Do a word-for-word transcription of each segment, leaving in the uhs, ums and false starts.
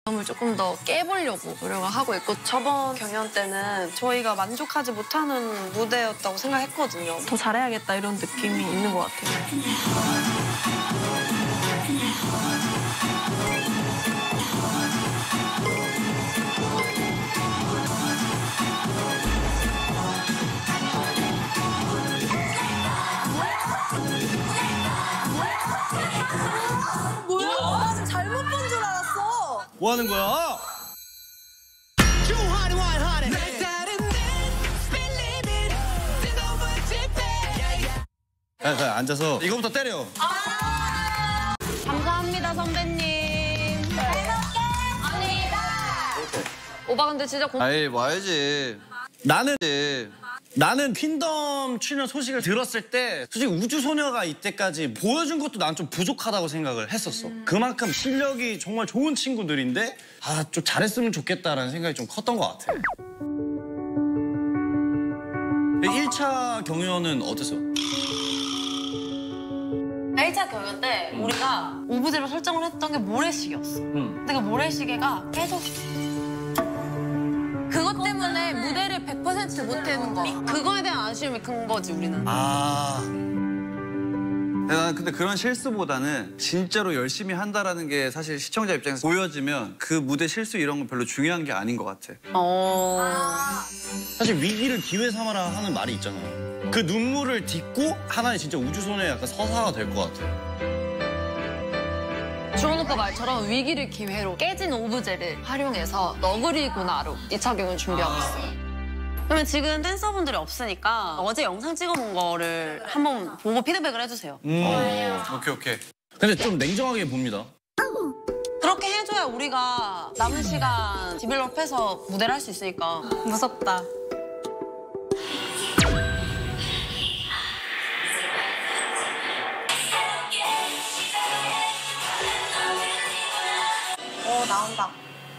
점을 조금 더 깨보려고 노력을 하고 있고 저번 경연 때는 저희가 만족하지 못하는 무대였다고 생각했거든요. 더 잘해야겠다 이런 느낌이 있는 것 같아요. 뭐야? 나 지금 잘못 본 줄 알았어. 뭐 하는 거야? 야, 야, 앉아서 이거부터 때려. 아 감사합니다, 선배님. 아니다. 오빠 근데 진짜 고... 아이, 와야지. 나는 나는 퀸덤 출연 소식을 들었을 때 솔직히 우주소녀가 이때까지 보여준 것도 난 좀 부족하다고 생각을 했었어. 음. 그만큼 실력이 정말 좋은 친구들인데 아, 좀 잘했으면 좋겠다라는 생각이 좀 컸던 것 같아. 일 차 경연은 어땠어? 일 차 경연 때 음. 우리가 오브제로 설정을 했던 게 모래시계였어. 음. 근데 그 모래시계가 깨졌어. 그것 때문에 무대를 백 퍼센트 못하는 거. 그거에 대한 아쉬움이 큰 거지, 우리는. 아. 나는 근데 그런 실수보다는 진짜로 열심히 한다라는 게 사실 시청자 입장에서 보여지면 그 무대 실수 이런 건 별로 중요한 게 아닌 것 같아. 어. 사실 위기를 기회 삼아라 하는 말이 있잖아요. 그 눈물을 딛고 하나의 진짜 우주소녀의 약간 서사가 될 것 같아. 주원 오빠 말처럼 위기를 기회로 깨진 오브제를 활용해서 너구리구나로 이 차 경연 준비하고 있어요. 그러면 지금 댄서분들이 없으니까 어제 영상 찍어본 거를 한번 보고 피드백을 해주세요. 음. 오케이, 오케이. 근데 좀 냉정하게 봅니다. 그렇게 해줘야 우리가 남은 시간 디벨롭해서 무대를 할 수 있으니까. 무섭다. 어, 나온다.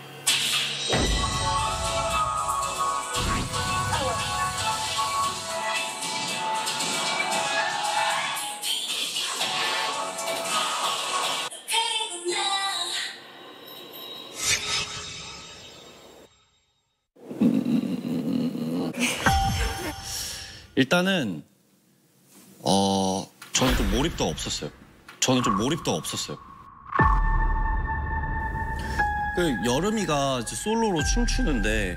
일단은 어 저는 좀 몰입도가 없었어요. 저는 좀 몰입도가 없었어요. 그 여름이가 이제 솔로로 춤추는데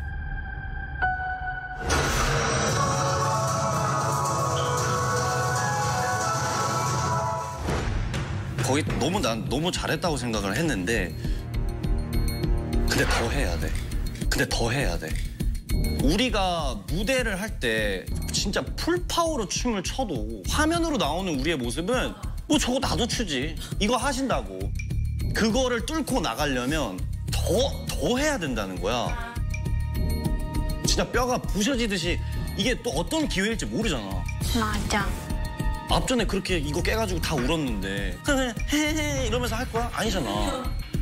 거기 너무 난 너무 잘했다고 생각을 했는데 근데 더 해야 돼. 근데 더 해야 돼. 우리가 무대를 할 때 진짜 풀파워로 춤을 춰도 화면으로 나오는 우리의 모습은 뭐 저거 나도 추지. 이거 하신다고. 그거를 뚫고 나가려면 더, 더 해야 된다는 거야. 진짜 뼈가 부셔지듯이 이게 또 어떤 기회일지 모르잖아. 맞아. 앞전에 그렇게 이거 깨가지고 다 울었는데 헤헤 이러면서 할 거야? 아니잖아.